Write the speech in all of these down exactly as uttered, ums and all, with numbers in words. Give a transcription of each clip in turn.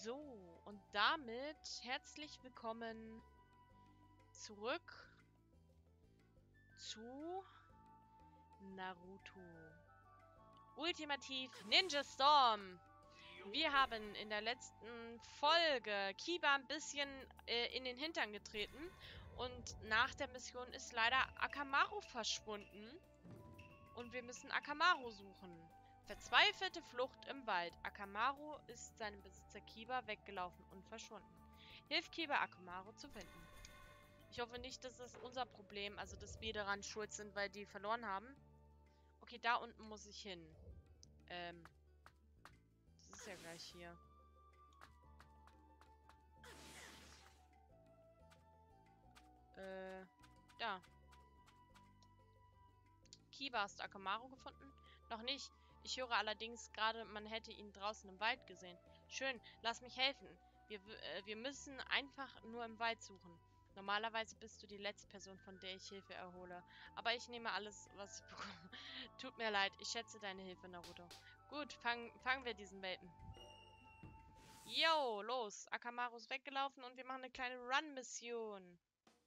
So, und damit herzlich willkommen zurück zu Naruto Ultimativ Ninja Storm. Wir haben in der letzten Folge Kiba ein bisschen äh, in den Hintern getreten und nach der Mission ist leider Akamaru verschwunden und wir müssen Akamaru suchen. Verzweifelte Flucht im Wald. Akamaru ist seinem Besitzer Kiba weggelaufen und verschwunden. Hilf Kiba, Akamaru zu finden. Ich hoffe nicht, dass das unser Problem, also dass wir daran schuld sind, weil die verloren haben. Okay, da unten muss ich hin. Ähm, das ist ja gleich hier. Äh, da. Kiba, hast du Akamaru gefunden? Noch nicht. Ich höre allerdings gerade, man hätte ihn draußen im Wald gesehen. Schön, lass mich helfen. Wir, äh, wir müssen einfach nur im Wald suchen. Normalerweise bist du die letzte Person, von der ich Hilfe erhole. Aber ich nehme alles, was ich bekomme. Tut mir leid, ich schätze deine Hilfe, Naruto. Gut, fang, fangen wir diesen Welpen. Yo, los. Akamaru ist weggelaufen und wir machen eine kleine Run-Mission.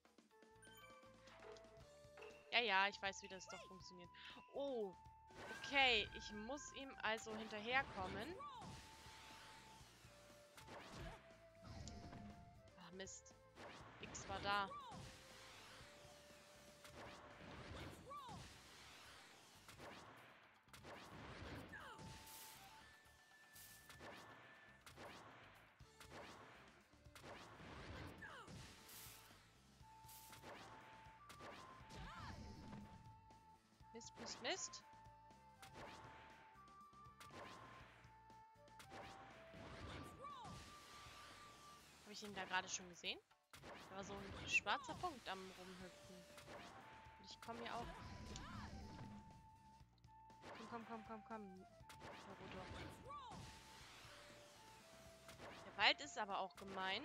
Ja, ja, ich weiß, wie das doch funktioniert. Oh, okay. Ich muss ihm also hinterherkommen. Ach, Mist. X war da. Mist, Mist, Mist. Habe ich ihn da gerade schon gesehen? Da war so ein schwarzer Punkt am Rumhüpfen. Und ich komme hier auch. Komm, komm, komm, komm, komm. Naruto. Der Wald ist aber auch gemein.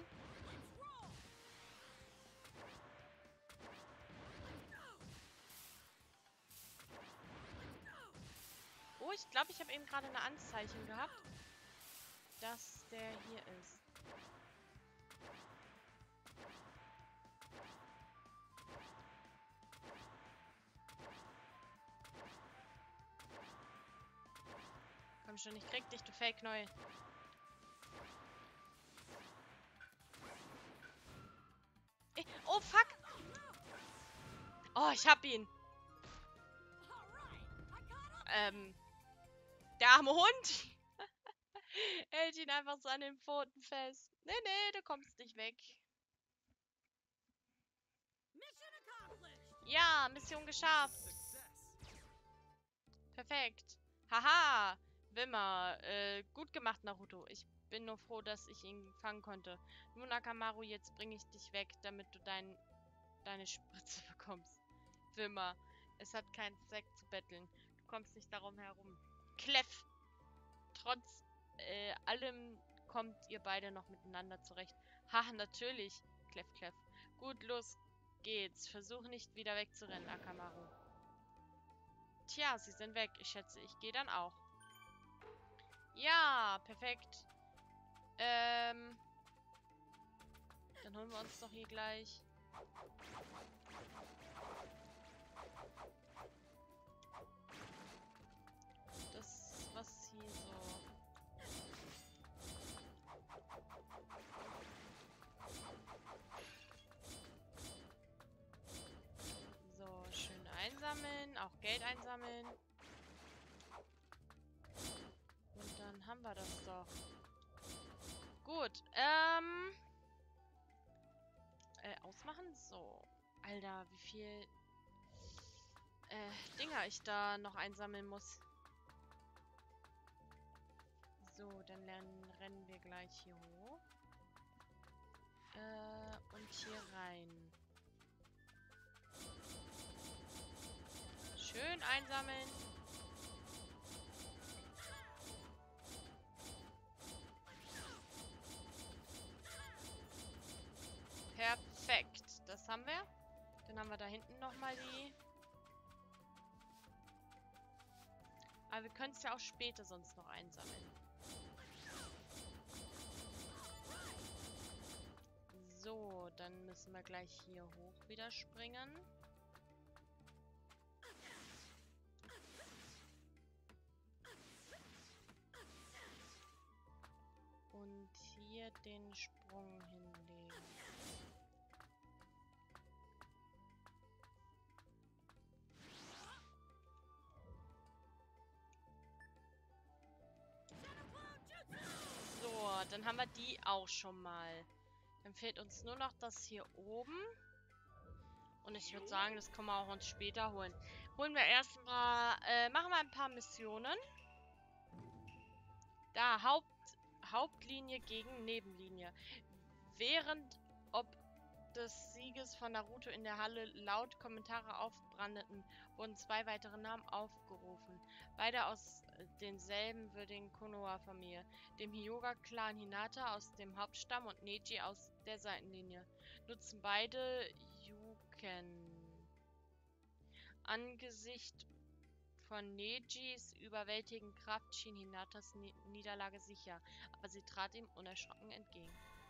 Oh, ich glaube, ich habe eben gerade eine Anzeichen gehabt, dass der hier ist. Komm schon, ich krieg dich, du Fake-Knäuel. Oh, fuck! Oh, ich hab ihn. Ähm, der arme Hund hält ihn einfach so an den Pfoten fest. Nee, nee, du kommst nicht weg. Ja, Mission geschafft. Perfekt. Haha, Wimmer. Äh, gut gemacht, Naruto. Ich bin nur froh, dass ich ihn fangen konnte. Nun, Akamaru, jetzt bringe ich dich weg, damit du dein, deine Spritze bekommst. Wimmer, es hat keinen Zweck zu betteln. Du kommst nicht darum herum. Kleff. Trotz äh, allem kommt ihr beide noch miteinander zurecht. Ha, natürlich. Kleff, kleff. Gut, los geht's. Versuch nicht wieder wegzurennen, Akamaru. Tja, sie sind weg. Ich schätze, ich gehe dann auch. Ja, perfekt. Ähm. Dann holen wir uns doch hier gleich. Das, was hier so. So, schön einsammeln. Auch Geld einsammeln. Und dann haben wir das doch. Gut, ähm... Äh, ausmachen? So. Alter, wie viel... Äh, Dinger ich da noch einsammeln muss. So, dann lernen, rennen wir gleich hier hoch. Äh, und hier rein. Schön einsammeln. Perfekt. Das haben wir. Dann haben wir da hinten nochmal die. Aber wir können es ja auch später sonst noch einsammeln. dann müssen wir gleich hier hoch wieder springen. Und hier den Sprung hinlegen. So, dann haben wir die auch schon mal. Dann fehlt uns nur noch das hier oben. Und ich würde sagen, das können wir auch uns später holen. Holen wir erstmal, äh, machen wir ein paar Missionen. Da, Haupt, Hauptlinie gegen Nebenlinie. Während ob des Sieges von Naruto in der Halle laut Kommentare aufbrandeten, wurden zwei weitere Namen aufgerufen. Beide aus denselben würdigen Konoha-Familie, dem Hyuga-Clan Hinata aus dem Hauptstamm und Neji aus der Seitenlinie. Nutzen beide Yuken. Angesichts von Nejis überwältigender Kraft schien Hinatas Ni Niederlage sicher, aber sie trat ihm unerschrocken entgegen.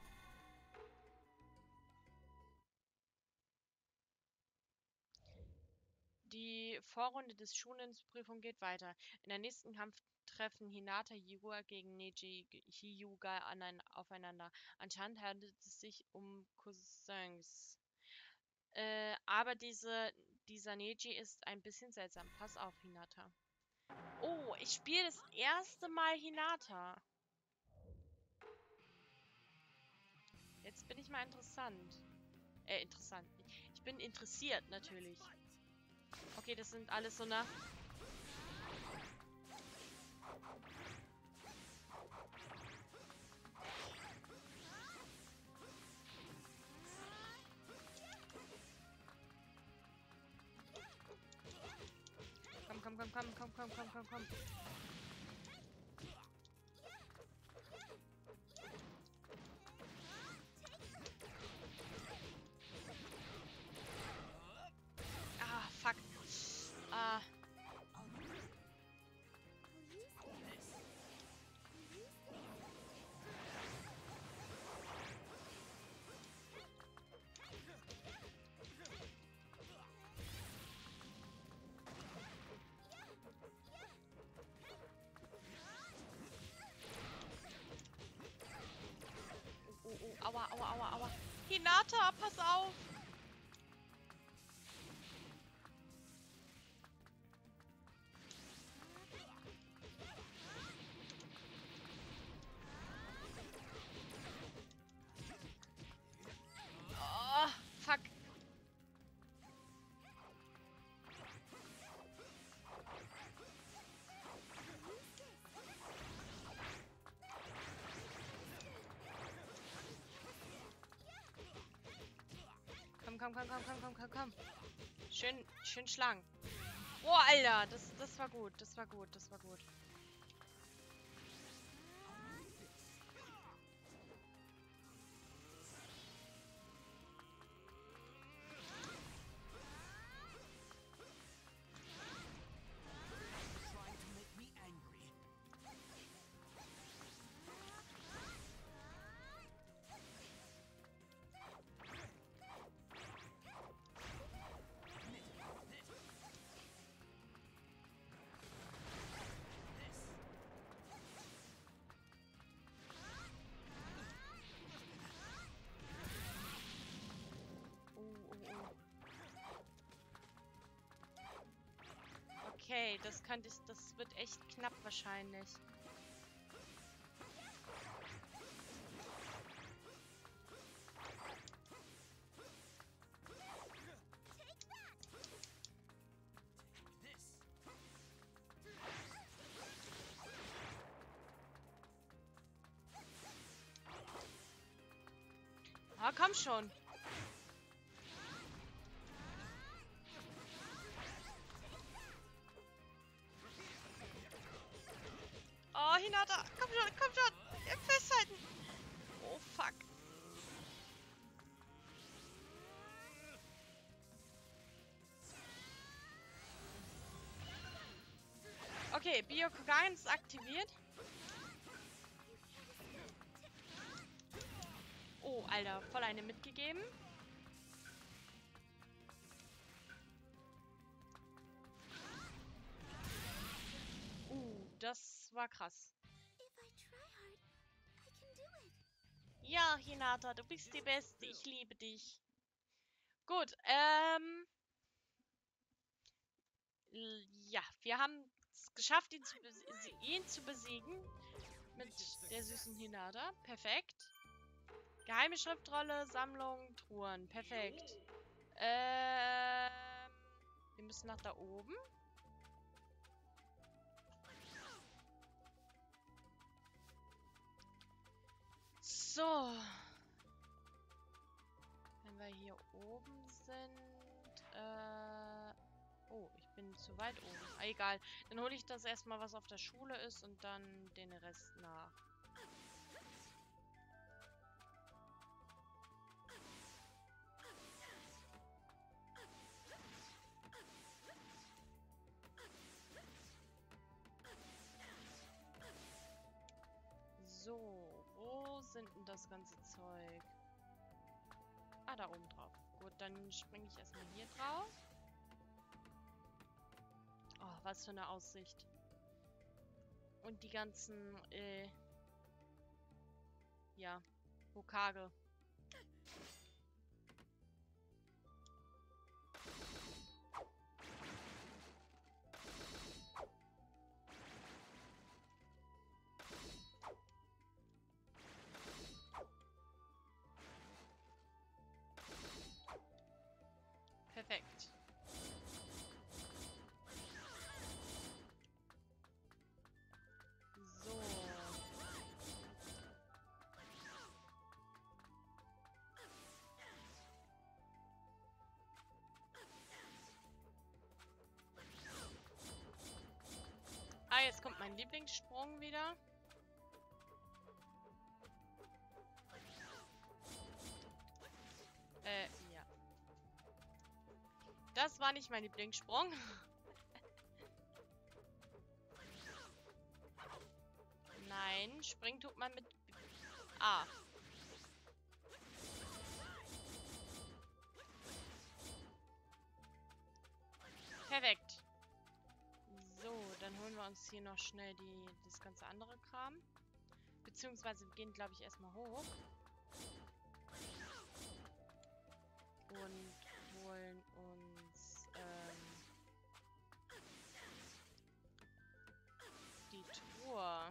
Die Vorrunde des Shunins-Prüfung geht weiter. In der nächsten Kampf treffen Hinata Hyuga gegen Neji Hyuga aufeinander. Anscheinend handelt es sich um Cousins. Äh, aber diese, dieser Neji ist ein bisschen seltsam. Pass auf, Hinata. Oh, ich spiele das erste Mal Hinata. Jetzt bin ich mal interessant. Äh, interessant. Ich bin interessiert, natürlich. Okay, das sind alles so nach... Komm, komm, komm, komm, komm, komm, komm, komm, komm. Ah, fuck. Ah. Oh, oh, aua, aua, aua, aua. Hinata, pass auf! Oh, fuck. Komm, komm, komm, komm, komm, komm, komm, komm. Schön, schön schlagen. Oh, Alter, das, das war gut, das war gut, das war gut. Okay, das könnte ich, das wird echt knapp wahrscheinlich. Ah, komm schon. Oh, Hinata, komm schon, komm schon. Festhalten. Oh, fuck. Okay, Byokugan ist aktiviert. Oh, Alter, voll eine mitgegeben. war krass. Ja, Hinata, du bist die Beste. Ich liebe dich. Gut, ähm... ja, wir haben es geschafft, ihn zu, ihn zu besiegen. Mit der süßen Hinata. Perfekt. Geheime Schriftrolle, Sammlung, Truhen. Perfekt. Ähm... Wir müssen nach da oben. So. Wenn wir hier oben sind. Äh. Oh, ich bin zu weit oben. Ah, egal. Dann hole ich das erstmal, was auf der Schule ist und dann den Rest nach. So, wo sind denn das ganze Zeug? Ah, da oben drauf. Gut, dann springe ich erstmal hier drauf. Oh, was für eine Aussicht. Und die ganzen, äh, ja, Hokage. Perfekt. So. Ah, jetzt kommt mein Lieblingssprung wieder. Äh, ja. Das war nicht mein Lieblingssprung. Nein, springen tut man mit A. Perfekt. So, dann holen wir uns hier noch schnell die, das ganze andere Kram. Beziehungsweise wir gehen, glaube ich, erstmal hoch. Und holen uns ähm, die Truhe.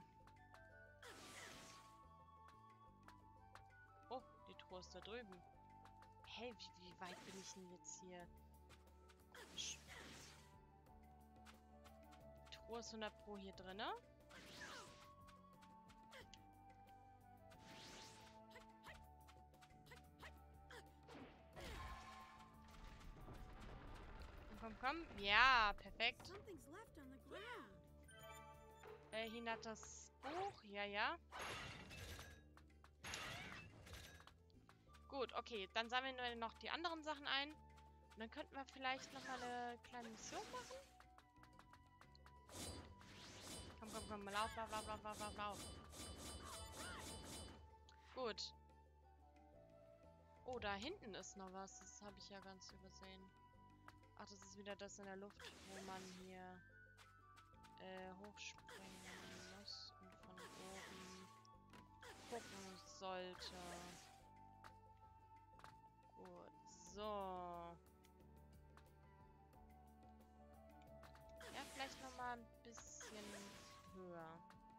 Oh, die Truhe ist da drüben. Hey, wie, wie weit bin ich denn jetzt hier? Komisch. Die Truhe ist hundert Pro hier drin, ne? Komm, komm. Ja, perfekt. Äh, Hinatas Buch. Ja, ja. Gut, okay. Dann sammeln wir noch die anderen Sachen ein. Und dann könnten wir vielleicht nochmal eine kleine Mission machen. Komm, komm, komm. Lauf, lauf, lauf, lauf, lauf, lauf, lauf. Gut. Oh, da hinten ist noch was. Das habe ich ja ganz übersehen. Ach, das ist wieder das in der Luft, wo man hier äh, hochspringen muss und von oben gucken sollte. Gut, so. Ja, vielleicht nochmal ein bisschen höher.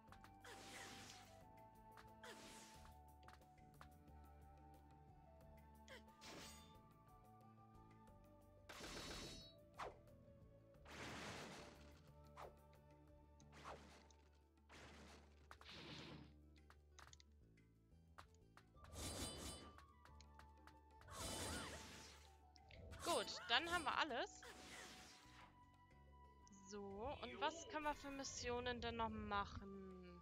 Gut, dann haben wir alles. So, und was können wir für Missionen denn noch machen?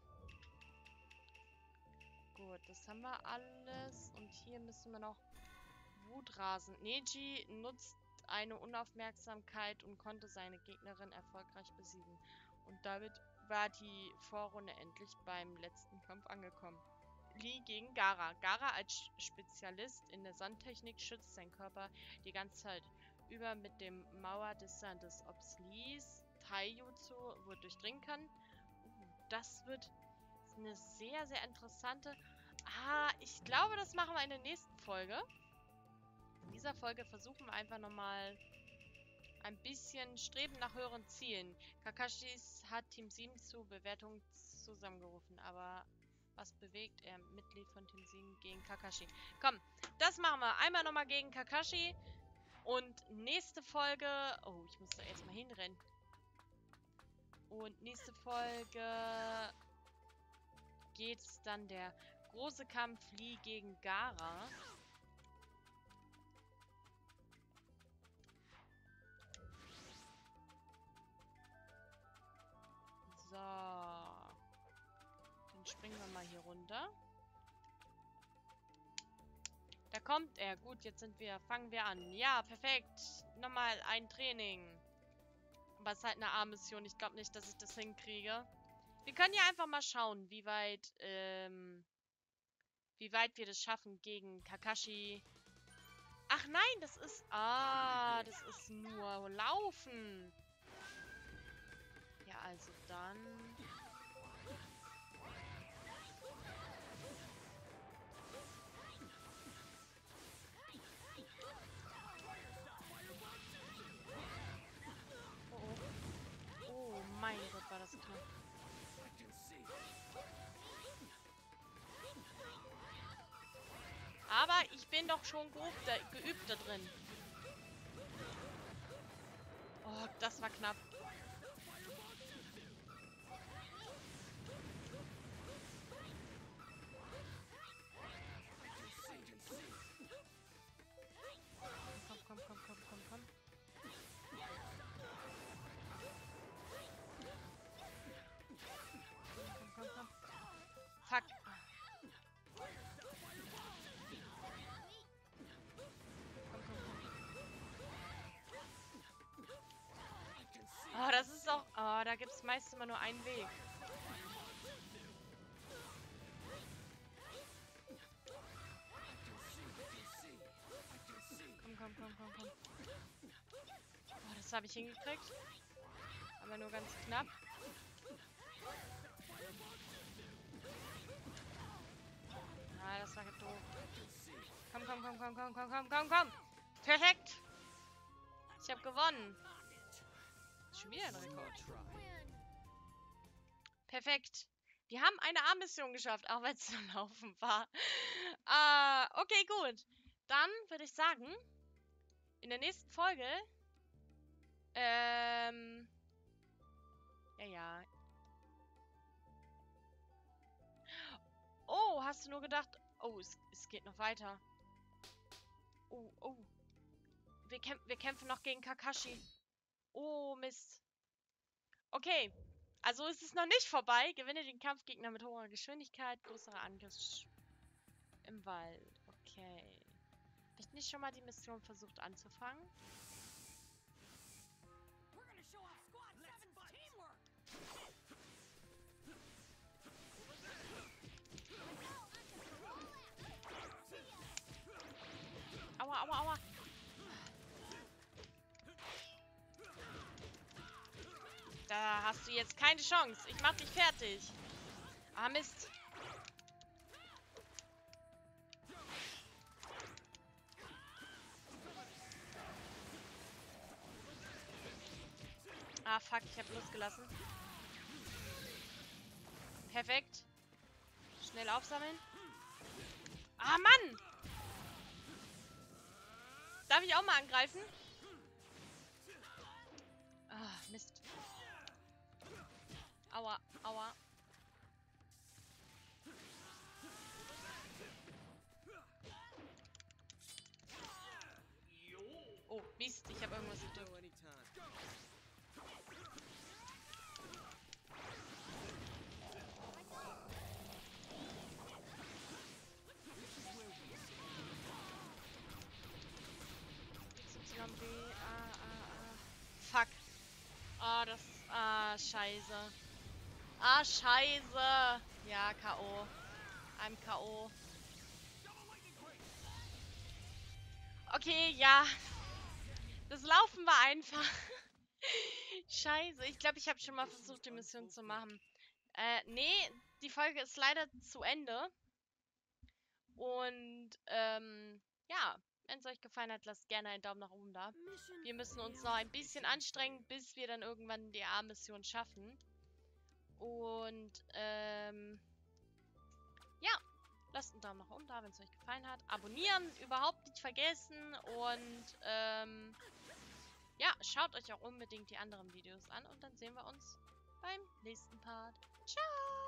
Gut, das haben wir alles. Und hier müssen wir noch Wutrasen. Neji nutzt eine Unaufmerksamkeit und konnte seine Gegnerin erfolgreich besiegen. Und damit war die Vorrunde endlich beim letzten Kampf angekommen. Lee gegen Gaara. Gaara als Spezialist in der Sandtechnik schützt seinen Körper die ganze Zeit über mit dem Mauer des Sandes. Ob Lees Taijutsu wohl durchdringen kann? Uh, das wird eine sehr, sehr interessante... Ah, ich glaube, das machen wir in der nächsten Folge. In dieser Folge versuchen wir einfach nochmal ein bisschen Streben nach höheren Zielen. Kakashis hat Team sieben zu Bewertung zusammengerufen, aber was bewegt er? Mitglied von Team sieben gegen Kakashi. Komm, das machen wir. Einmal nochmal gegen Kakashi. Und nächste Folge... Oh, ich muss da erstmal hinrennen. Und nächste Folge geht's dann der große Kampf Lee gegen Gaara. So. Dann springen wir mal hier runter. Da kommt er. Gut, jetzt sind wir, fangen wir an. Ja, perfekt. Nochmal ein Training. Aber es ist halt eine A-Mission. Ich glaube nicht, dass ich das hinkriege. Wir können ja einfach mal schauen, wie weit, ähm, wie weit wir das schaffen gegen Kakashi. Ach nein, das ist, ah, das ist nur Laufen. Ja, also dann... Oh, oh. Oh mein Gott, war das knapp. Aber ich bin doch schon geübt da, geübt da drin. Oh, das war knapp. Komm, komm, komm, komm, komm, komm. Komm, komm, komm. Fuck. Oh, das ist auch... Oh, da gibt es meist immer nur einen Weg. Komm, komm, komm, komm, komm. Oh, das habe ich hingekriegt. Aber nur ganz knapp. Ah, das war doof. Komm, komm, komm, komm, komm, komm, komm, komm, komm. Perfekt. Ich habe gewonnen. Schon wieder ein Rekord. Perfekt. Wir haben eine A-Mission geschafft, auch wenn es nur Laufen war. Ah, okay, gut. Dann würde ich sagen, in der nächsten Folge, ähm, ja, ja. Oh, hast du nur gedacht, oh, es, es geht noch weiter. Oh, oh. Wir, kämp wir kämpfen noch gegen Kakashi. Oh, Mist. Okay. Also ist es noch nicht vorbei. Gewinne den Kampfgegner mit hoher Geschwindigkeit, größerer Angriff im Wald. Okay. Hab ich nicht schon mal die Mission versucht anzufangen? Aua, aua, aua. Da hast du jetzt keine Chance. Ich mach dich fertig. Ah, Mist. Ah, fuck, ich hab losgelassen. Perfekt. Schnell aufsammeln. Ah, Mann! Darf ich auch mal angreifen? Ah, Mist. Aua, aua. Oh, Mist, ich habe irgendwas gedrückt. X Y B, A, A, A. Fuck. Ah, das... Ah, scheiße. Ah, scheiße. Ja, K O. I'm K O. Okay, ja. Das Laufen war einfach. Scheiße. Ich glaube, ich habe schon mal versucht, die Mission zu machen. Äh, nee, die Folge ist leider zu Ende. Und, ähm, ja, wenn es euch gefallen hat, lasst gerne einen Daumen nach oben da. Wir müssen uns noch ein bisschen anstrengen, bis wir dann irgendwann die A-Mission schaffen. Und, ähm, ja, lasst einen Daumen nach oben da, wenn es euch gefallen hat. Abonnieren überhaupt nicht vergessen. Und, ähm, ja, schaut euch auch unbedingt die anderen Videos an. Und dann sehen wir uns beim nächsten Part. Ciao!